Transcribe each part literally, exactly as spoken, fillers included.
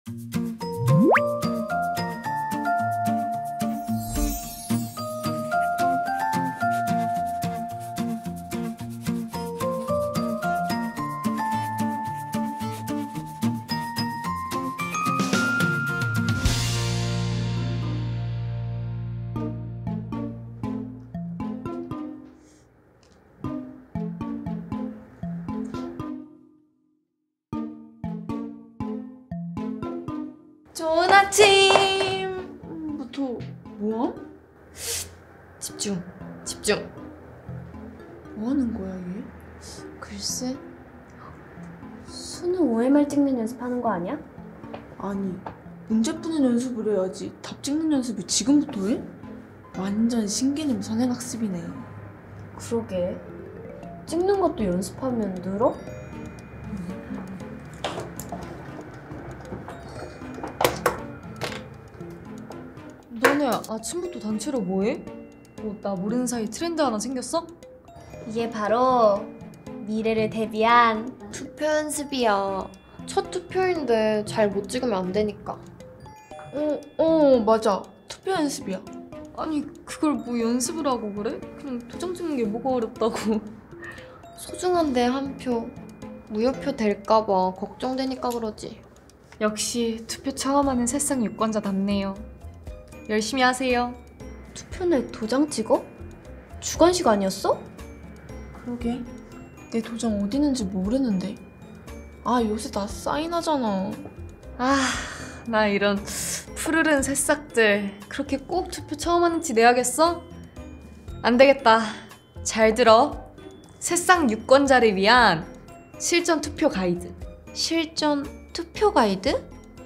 좋은 아침부터 뭐함? 집중, 집중. 뭐하는 거야 얘? 글쎄. 수능 오엠알 찍는 연습하는 거 아니야? 아니 문제 푸는 연습을 해야지 답 찍는 연습을 지금부터 해? 완전 신개념 선행학습이네. 그러게. 찍는 것도 연습하면 늘어? 너네 아침부터 단체로 뭐해? 뭐 나 모르는 사이 트렌드 하나 생겼어? 이게 바로 미래를 대비한 투표 연습이야. 첫 투표인데 잘 못 찍으면 안 되니까. 어, 어 맞아 투표 연습이야. 아니 그걸 뭐 연습을 하고 그래? 그냥 도장 찍는 게 뭐가 어렵다고. 소중한데 한 표. 무효표 될까봐 걱정되니까 그러지. 역시 투표 처음 하는 새싹 유권자답네요. 열심히 하세요. 투표 날 도장 찍어? 주관식 아니었어? 그러게 내 도장 어디 있는지 모르는데. 아 요새 나 사인하잖아. 아, 나 이런 푸르른 새싹들 그렇게 꼭 투표 처음 하는지 내야겠어? 안 되겠다. 잘 들어. 새싹 유권자를 위한 실전 투표 가이드. 실전 투표 가이드?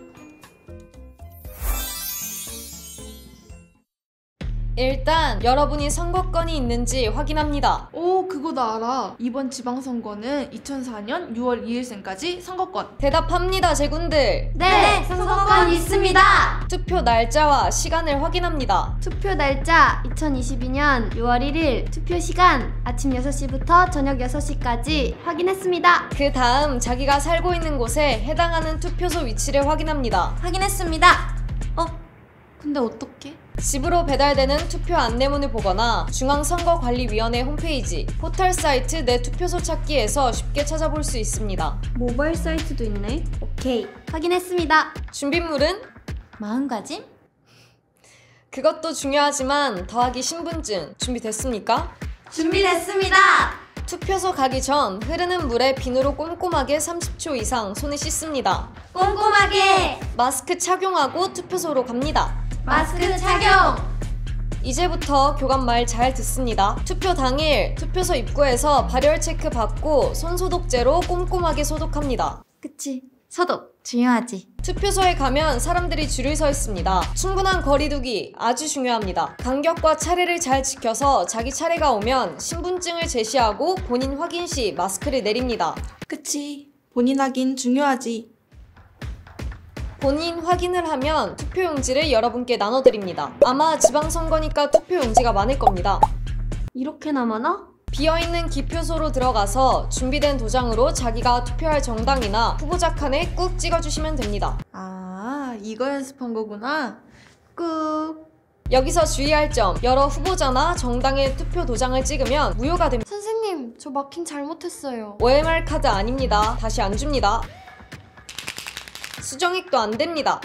일단 여러분이 선거권이 있는지 확인합니다. 오 그거 나 알아. 이번 지방선거는 이천사 년 유월 이일생까지 선거권. 대답합니다, 제군들. 네! 선거권 있습니다! 투표 날짜와 시간을 확인합니다. 투표 날짜 이천이십이 년 유월 일일, 투표 시간 아침 여섯 시부터 저녁 여섯 시까지 확인했습니다. 그 다음 자기가 살고 있는 곳에 해당하는 투표소 위치를 확인합니다. 확인했습니다. 어? 근데 어떡해? 집으로 배달되는 투표 안내문을 보거나 중앙선거관리위원회 홈페이지, 포털 사이트 내 투표소 찾기에서 쉽게 찾아볼 수 있습니다. 모바일 사이트도 있네. 오케이, 확인했습니다. 준비물은? 마음가짐? 그것도 중요하지만 더하기 신분증 준비됐습니까? 준비됐습니다! 투표소 가기 전 흐르는 물에 비누로 꼼꼼하게 삼십 초 이상 손을 씻습니다. 꼼꼼하게! 마스크 착용하고 투표소로 갑니다. 마스크 착용! 이제부터 교감 말 잘 듣습니다. 투표 당일 투표소 입구에서 발열 체크 받고 손소독제로 꼼꼼하게 소독합니다. 그치, 소독 중요하지. 투표소에 가면 사람들이 줄을 서 있습니다. 충분한 거리 두기 아주 중요합니다. 간격과 차례를 잘 지켜서 자기 차례가 오면 신분증을 제시하고 본인 확인 시 마스크를 내립니다. 그치 본인 확인 중요하지. 본인 확인을 하면 투표용지를 여러분께 나눠드립니다. 아마 지방선거니까 투표용지가 많을 겁니다. 이렇게나 많아? 비어있는 기표소로 들어가서 준비된 도장으로 자기가 투표할 정당이나 후보자 칸에 꾹 찍어주시면 됩니다. 아 이거 연습한 거구나. 꾹. 여기서 주의할 점, 여러 후보자나 정당의 투표 도장을 찍으면 무효가 됩니다. 선생님, 저 마킹 잘못했어요. 오엠알 카드 아닙니다. 다시 안 줍니다. 수정액도 안 됩니다.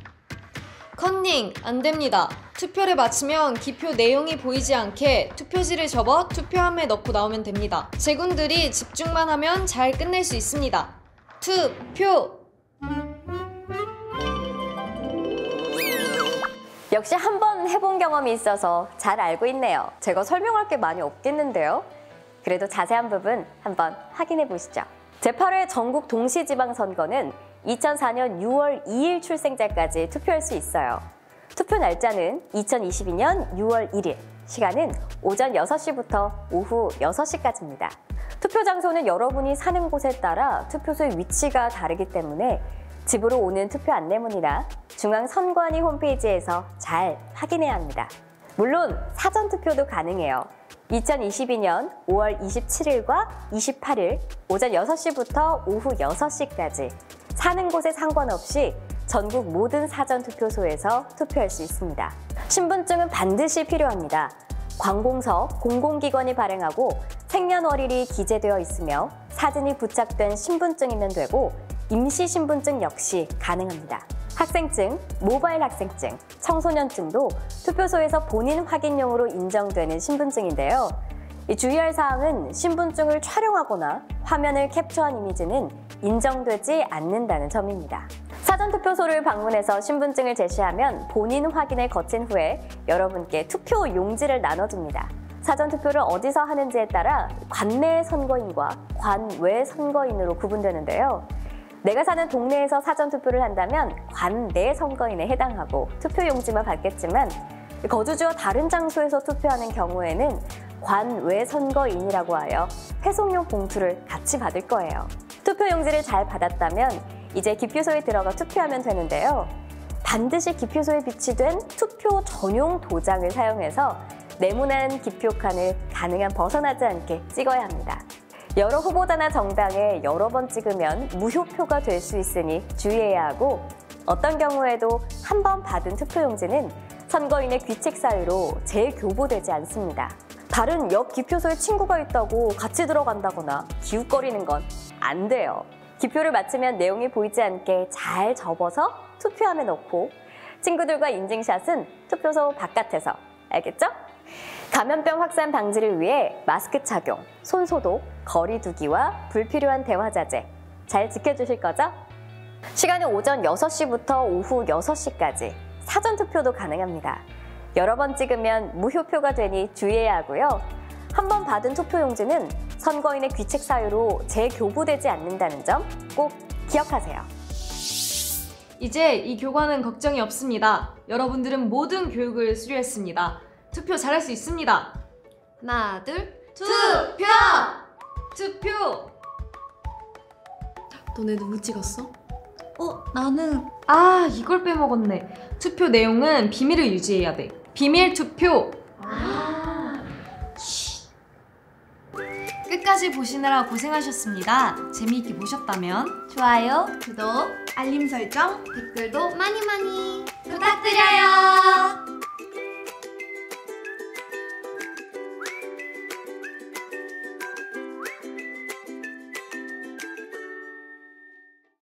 컨닝 안 됩니다. 투표를 마치면 기표 내용이 보이지 않게 투표지를 접어 투표함에 넣고 나오면 됩니다. 제군들이 집중만 하면 잘 끝낼 수 있습니다. 투표! 역시 한 번 해본 경험이 있어서 잘 알고 있네요. 제가 설명할 게 많이 없겠는데요. 그래도 자세한 부분 한번 확인해 보시죠. 제팔 회 전국 동시지방선거는 이천사 년 유월 이일 출생자까지 투표할 수 있어요. 투표 날짜는 이천이십이 년 유월 일일, 시간은 오전 여섯 시부터 오후 여섯 시까지입니다. 투표 장소는 여러분이 사는 곳에 따라 투표소의 위치가 다르기 때문에 집으로 오는 투표 안내문이나 중앙선관위 홈페이지에서 잘 확인해야 합니다. 물론 사전투표도 가능해요. 이천이십이 년 오월 이십칠일과 이십팔일 오전 여섯 시부터 오후 여섯 시까지 사는 곳에 상관없이 전국 모든 사전투표소에서 투표할 수 있습니다. 신분증은 반드시 필요합니다. 관공서, 공공기관이 발행하고 생년월일이 기재되어 있으며 사진이 부착된 신분증이면 되고 임시신분증 역시 가능합니다. 학생증, 모바일 학생증, 청소년증도 투표소에서 본인 확인용으로 인정되는 신분증인데요. 이 주의할 사항은 신분증을 촬영하거나 화면을 캡처한 이미지는 인정되지 않는다는 점입니다. 사전투표소를 방문해서 신분증을 제시하면 본인 확인을 거친 후에 여러분께 투표 용지를 나눠줍니다. 사전투표를 어디서 하는지에 따라 관내 선거인과 관외 선거인으로 구분되는데요. 내가 사는 동네에서 사전투표를 한다면 관내 선거인에 해당하고 투표용지만 받겠지만 거주지와 다른 장소에서 투표하는 경우에는 관외 선거인이라고 하여 회송용 봉투를 같이 받을 거예요. 투표용지를 잘 받았다면 이제 기표소에 들어가 투표하면 되는데요. 반드시 기표소에 비치된 투표 전용 도장을 사용해서 네모난 기표칸을 가능한 벗어나지 않게 찍어야 합니다. 여러 후보자나 정당에 여러 번 찍으면 무효표가 될 수 있으니 주의해야 하고 어떤 경우에도 한 번 받은 투표용지는 선거인의 귀책 사유로 재교부되지 않습니다. 다른 옆 기표소에 친구가 있다고 같이 들어간다거나 기웃거리는 건 안 돼요. 기표를 마치면 내용이 보이지 않게 잘 접어서 투표함에 넣고 친구들과 인증샷은 투표소 바깥에서. 알겠죠? 감염병 확산 방지를 위해 마스크 착용, 손 소독, 거리 두기와 불필요한 대화 자제 잘 지켜주실 거죠? 시간은 오전 여섯 시부터 오후 여섯 시까지 사전투표도 가능합니다. 여러 번 찍으면 무효표가 되니 주의해야 하고요. 한 번 받은 투표용지는 선거인의 귀책 사유로 재교부되지 않는다는 점 꼭 기억하세요. 이제 이 교과는 걱정이 없습니다. 여러분들은 모든 교육을 수료했습니다. 투표 잘할 수 있습니다. 하나, 둘. 투표! 투표! 너네 누구 찍었어? 어, 나는 아, 이걸 빼먹었네. 투표 내용은 비밀을 유지해야 돼. 비밀 투표! 끝까지 보시느라 고생하셨습니다. 재미있게 보셨다면 좋아요, 구독, 알림 설정 댓글도 많이 많이 부탁드려요.